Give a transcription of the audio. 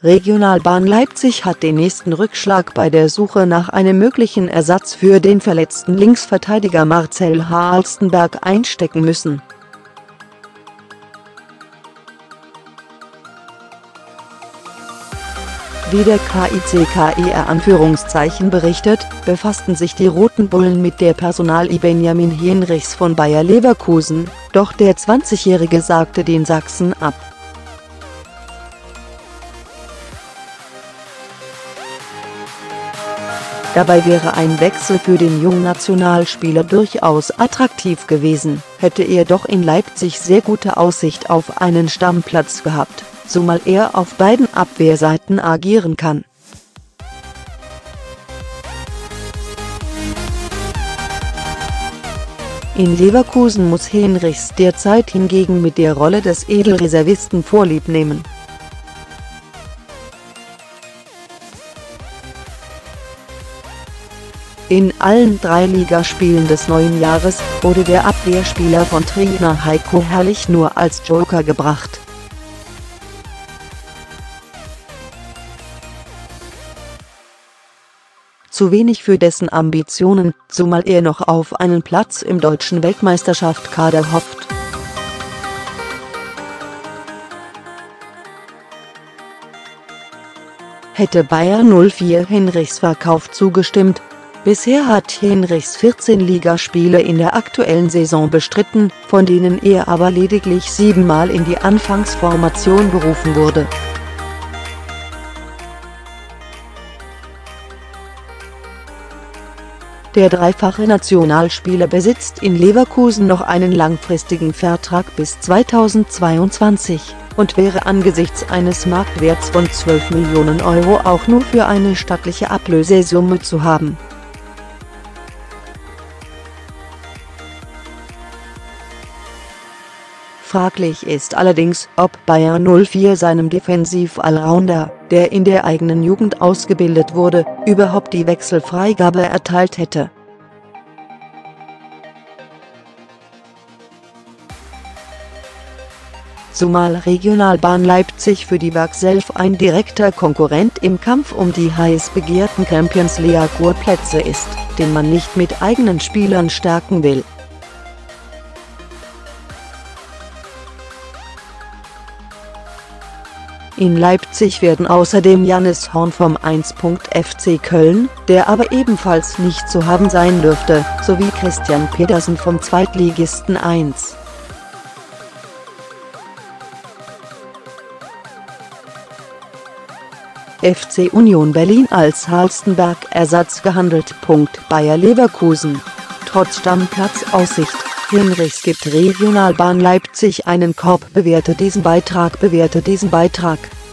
Regionalbahn Leipzig hat den nächsten Rückschlag bei der Suche nach einem möglichen Ersatz für den verletzten Linksverteidiger Marcel Halstenberg einstecken müssen. Wie der KICKER berichtet, befassten sich die Roten Bullen mit der Personalie Benjamin Henrichs von Bayer Leverkusen, doch der 20-Jährige sagte den Sachsen ab. Dabei wäre ein Wechsel für den jungen Nationalspieler durchaus attraktiv gewesen, hätte er doch in Leipzig sehr gute Aussicht auf einen Stammplatz gehabt, zumal er auf beiden Abwehrseiten agieren kann. In Leverkusen muss Henrichs derzeit hingegen mit der Rolle des Edelreservisten Vorlieb nehmen. In allen 3 Ligaspielen des neuen Jahres wurde der Abwehrspieler von Trainer Heiko Herrlich nur als Joker gebracht. Zu wenig für dessen Ambitionen, zumal er noch auf einen Platz im deutschen Weltmeisterschaftskader hofft. Hätte Bayer 04 Henrichs Verkauf zugestimmt. Bisher hat Henrichs 14 Ligaspiele in der aktuellen Saison bestritten, von denen er aber lediglich 7-mal in die Anfangsformation berufen wurde. Der dreifache Nationalspieler besitzt in Leverkusen noch einen langfristigen Vertrag bis 2022 und wäre angesichts eines Marktwerts von 12 Millionen Euro auch nur für eine stattliche Ablösesumme zu haben. Fraglich ist allerdings, ob Bayer 04 seinem Defensiv-Allrounder, der in der eigenen Jugend ausgebildet wurde, überhaupt die Wechselfreigabe erteilt hätte. Zumal Regionalbahn Leipzig für die Werkself ein direkter Konkurrent im Kampf um die heiß begehrten Champions League-Plätze ist, den man nicht mit eigenen Spielern stärken will. In Leipzig werden außerdem Jannis Horn vom 1.FC Köln, der aber ebenfalls nicht zu haben sein dürfte, sowie Christian Pedersen vom Zweitligisten 1. FC Union Berlin als Halstenberg-Ersatz gehandelt. Bayer Leverkusen. Trotz Stammplatz-Aussicht. Henrichs gibt Regionalbahn Leipzig einen Korb. Bewerte diesen Beitrag.